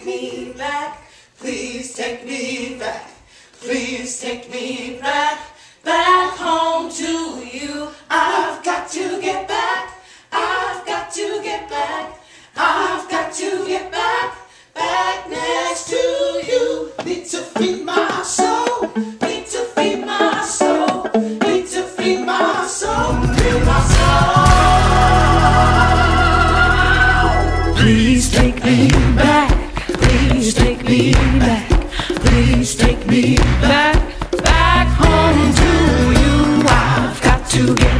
take me back. Please take me back. Please take me back. Back home to you. I've got to get back. I've got to get back. I've got to get back. Back next to you. Need to feed my soul. Need to feed my soul. Need to feed my soul. Feed my soul. Please take me back. Please take me back. Please take me back. Back home to you. I've got to get